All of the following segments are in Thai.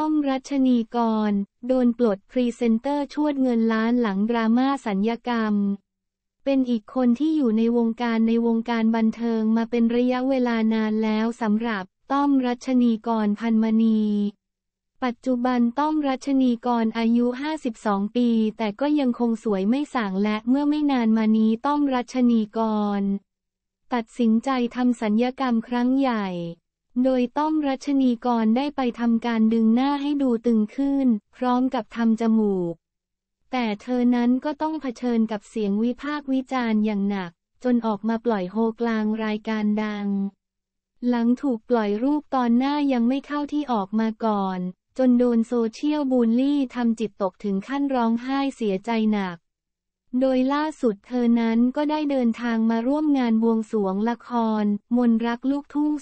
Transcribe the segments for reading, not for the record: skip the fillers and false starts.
ต้อมรัชนีกรโดนปลดพรีเซนเตอร์ชวดเงินล้านหลังดราม่าสัญญกรรมเป็นอีกคนที่อยู่ในวงการบันเทิงมาเป็นระยะเวลานานแล้วสำหรับต้อมรัชนีกรพันมณีปัจจุบันต้อมรัชนีกรอายุ52ปีแต่ก็ยังคงสวยไม่ส่างและเมื่อไม่นานมานี้ต้อมรัชนีกรตัดสินใจทำศัลยกรรมครั้งใหญ่โดยต้อมรัชนีกรได้ไปทำการดึงหน้าให้ดูตึงขึ้นพร้อมกับทำจมูกแต่เธอนั้นก็ต้องเผชิญกับเสียงวิพากษ์วิจารณ์อย่างหนักจนออกมาปล่อยโฮกลางรายการดังหลังถูกปล่อยรูปตอนหน้ายังไม่เข้าที่ออกมาก่อนจนโดนโซเชียลบูลลี่ทำจิตตกถึงขั้นร้องไห้เสียใจหนักโดยล่าสุดเธอนั้นก็ได้เดินทางมาร่วมงานบวงสรวงละครมนต์รักลูกทุ่ง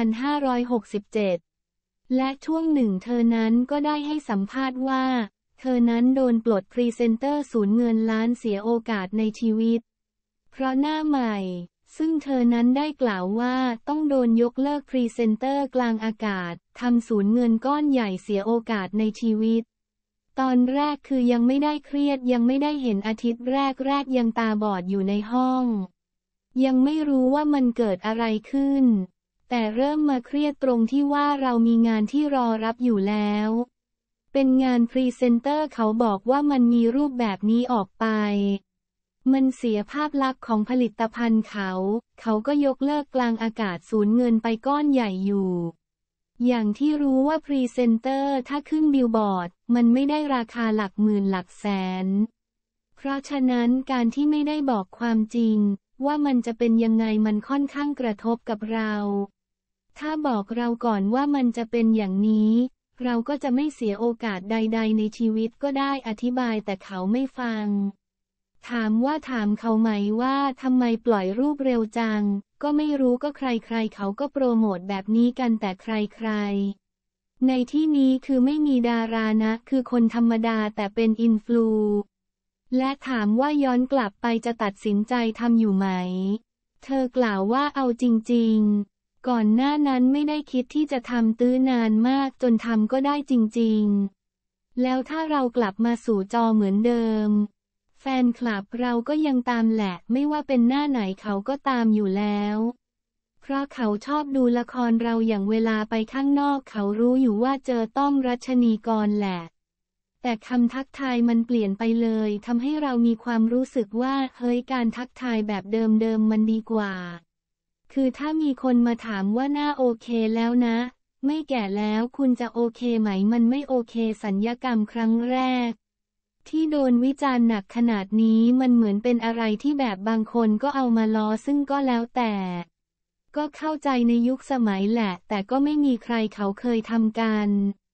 2567 และช่วงหนึ่งเธอนั้นก็ได้ให้สัมภาษณ์ว่าเธอนั้นโดนปลดพรีเซนเตอร์สูญเงินล้านเสียโอกาสในชีวิตเพราะหน้าใหม่ซึ่งเธอนั้นได้กล่าวว่าต้องโดนยกเลิกพรีเซนเตอร์กลางอากาศทำสูญเงินก้อนใหญ่เสียโอกาสในชีวิตตอนแรกคือยังไม่ได้เครียดยังไม่ได้เห็นอาทิตย์แรกยังตาบอดอยู่ในห้องยังไม่รู้ว่ามันเกิดอะไรขึ้นแต่เริ่มมาเครียดตรงที่ว่าเรามีงานที่รอรับอยู่แล้วเป็นงานพรีเซนเตอร์เขาบอกว่ามันมีรูปแบบนี้ออกไปมันเสียภาพลักษณ์ของผลิตภัณฑ์เขาก็ยกเลิกกลางอากาศสูญเงินไปก้อนใหญ่อยู่อย่างที่รู้ว่าพรีเซนเตอร์ถ้าขึ้นบิลบอร์ดมันไม่ได้ราคาหลักหมื่นหลักแสนเพราะฉะนั้นการที่ไม่ได้บอกความจริงว่ามันจะเป็นยังไงมันค่อนข้างกระทบกับเราถ้าบอกเราก่อนว่ามันจะเป็นอย่างนี้เราก็จะไม่เสียโอกาสใดๆในชีวิตก็ได้อธิบายแต่เขาไม่ฟังถามเขาไหมว่าทำไมปล่อยรูปเร็วจังก็ไม่รู้ก็ใครเขาก็โปรโมทแบบนี้กันแต่ใครในที่นี้คือไม่มีดารานะคือคนธรรมดาแต่เป็นอินฟลูและถามว่าย้อนกลับไปจะตัดสินใจทำอยู่ไหมเธอกล่าวว่าเอาจริงๆก่อนหน้านั้นไม่ได้คิดที่จะทำตื้อนานมากจนทำก็ได้จริงๆแล้วถ้าเรากลับมาสู่จอเหมือนเดิมแฟนคลับเราก็ยังตามแหละไม่ว่าเป็นหน้าไหนเขาก็ตามอยู่แล้วเพราะเขาชอบดูละครเราอย่างเวลาไปข้างนอกเขารู้อยู่ว่าเจอต้อมรัชนีกรแหละแต่คำทักทายมันเปลี่ยนไปเลยทำให้เรามีความรู้สึกว่าเฮ้ยการทักทายแบบเดิมมันดีกว่าคือถ้ามีคนมาถามว่าหน้าโอเคแล้วนะไม่แก่แล้วคุณจะโอเคไหมมันไม่โอเคศัลยกรรมครั้งแรกที่โดนวิจารณ์หนักขนาดนี้มันเหมือนเป็นอะไรที่แบบบางคนก็เอามาล้อซึ่งก็แล้วแต่ก็เข้าใจในยุคสมัยแหละแต่ก็ไม่มีใครเขาเคยทำกัน